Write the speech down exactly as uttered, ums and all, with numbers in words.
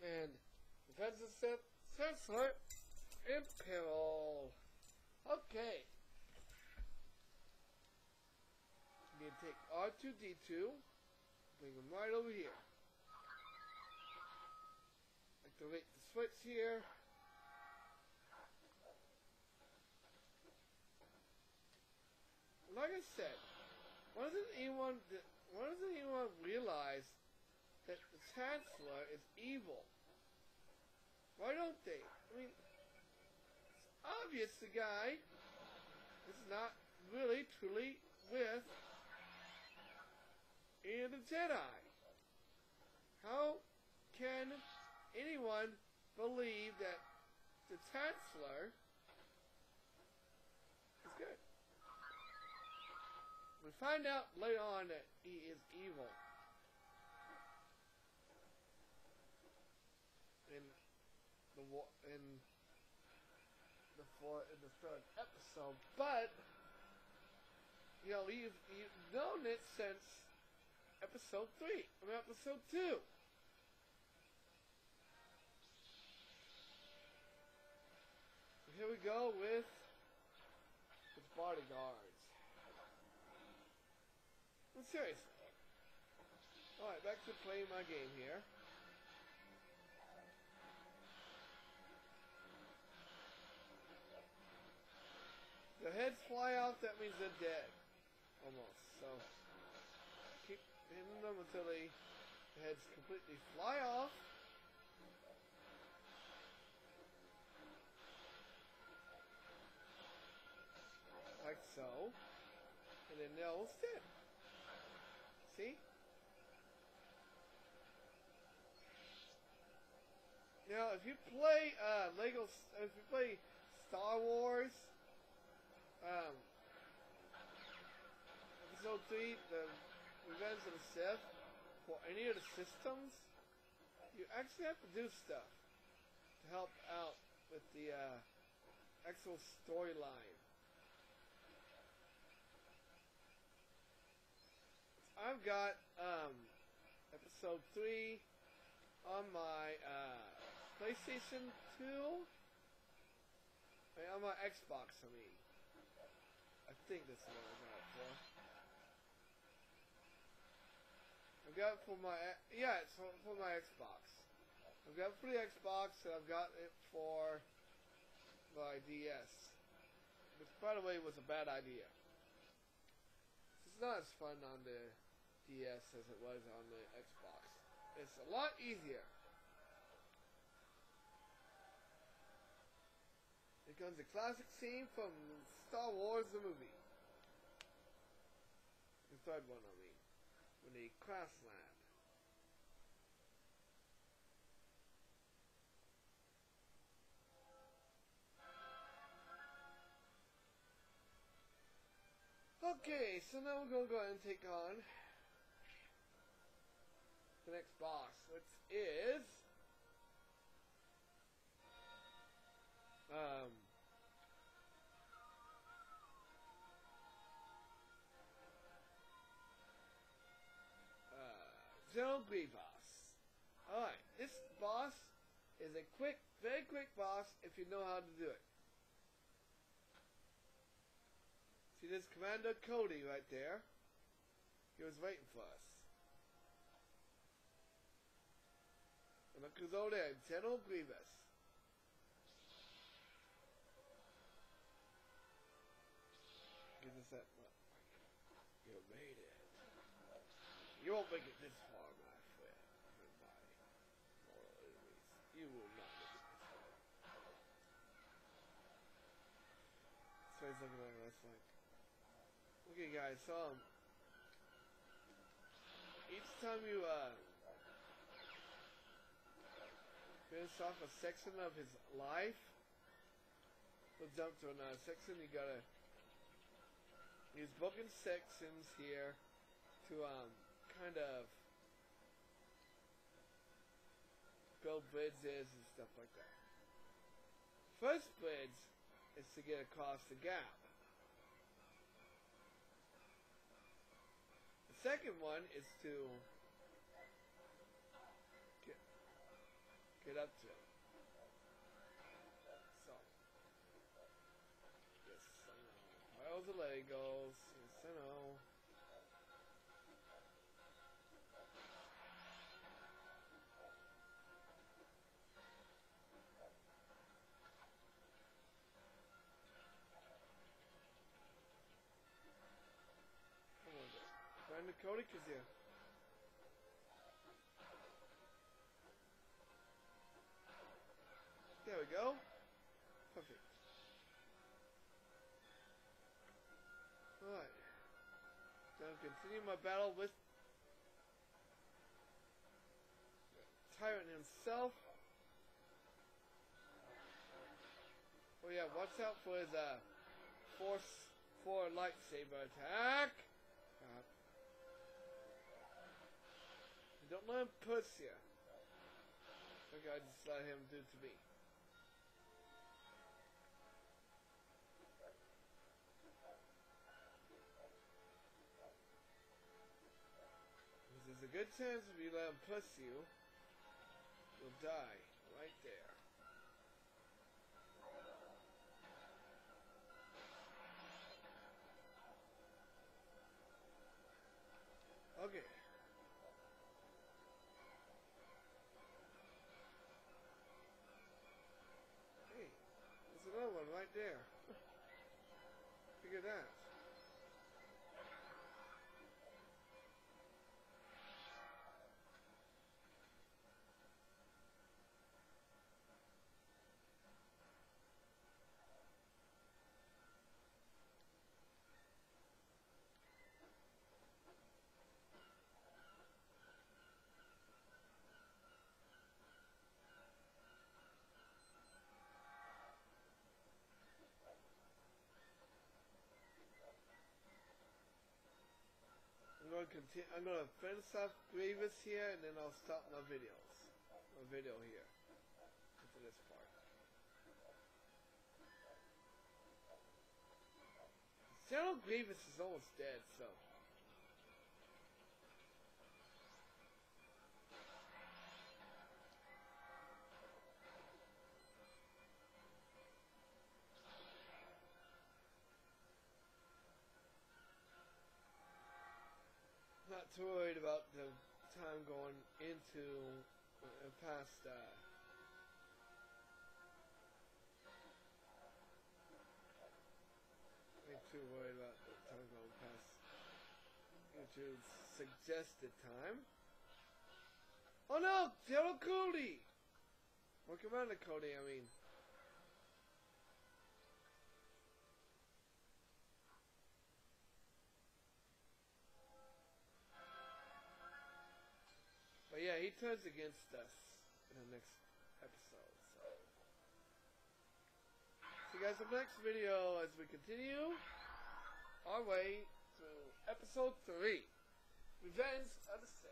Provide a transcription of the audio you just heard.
And Defense of Sith, Chancellor, and Peril. Okay. I'm going to take R two D two, bring him right over here. Activate the switch here. Like I said, why doesn't anyone, why doesn't anyone realize that the Chancellor is evil? Why don't they? I mean, it's obvious the guy is not really, truly with any of the Jedi. How can anyone believe that the Chancellor is good? We find out later on that he is evil. In the in the fourth, in the third episode, but you know you've you've known it since episode three. I mean episode two. Here we go with his bodyguards. I'm serious. Alright, back to playing my game here. The heads fly out, that means they're dead. Almost. So, keep hitting them until they, the heads completely fly off. Like so. And then they're all dead. See? Now, if you play uh, Lego, if you play Star Wars, um, Episode three, the Revenge of the Sith, for any of the systems, you actually have to do stuff to help out with the uh, actual storyline. I've got um, episode three on my uh, PlayStation two, I mean, on my Xbox, I mean. I think that's what I got it for. I've got it for my, yeah, it's for, for my Xbox. I've got it for the Xbox, and I've got it for my D S. Which, by the way, was a bad idea. It's not as fun on the D S as it was on the Xbox. It's a lot easier. Here comes a classic scene from Star Wars the movie. The third one, I mean. When they crash land. Okay, so now we're gonna go ahead and take on the next boss, which is um uh General Grievous. Alright, this boss is a quick, very quick boss if you know how to do it. See this Commander Cody right there? He was waiting for us. And look who's over there, General Grievous. Give us that look. You made it. You won't make it this far, my friend. Goodbye. Mortal enemies. You will not make it this far. So he's looking like us like. Okay guys, so um, each time you uh, finish off a section of his life, we'll jump to another section. You gotta use broken sections here to um, kind of build bridges and stuff like that. First bridge is to get across the gap. Second one is to get, get up to. So, yes, I know. Piles of Legos. Yes, I know. Find the Cody is here. There we go. Perfect. Alright. Now continue my battle with the Tyrant himself. Oh yeah, watch out for his uh, Force four lightsaber attack. Uh, Don't let him push you. Okay, I just let him do to me. There's a good chance if you let him push you, you'll die right there. Okay. Another one right there. Figure that. I'm going to continue. I'm going to finish off Grievous here, and then I'll stop my videos. My video here. After this part. General Grievous is almost dead, so. Not too worried about the time going into uh, past uh, ain't too worried about the time going past into suggested time. Oh no! General Cody! Or Commander Cody, I mean. But yeah, he turns against us in the next episode, so. See you guys in the next video as we continue our way through episode three. Revenge of the Sith.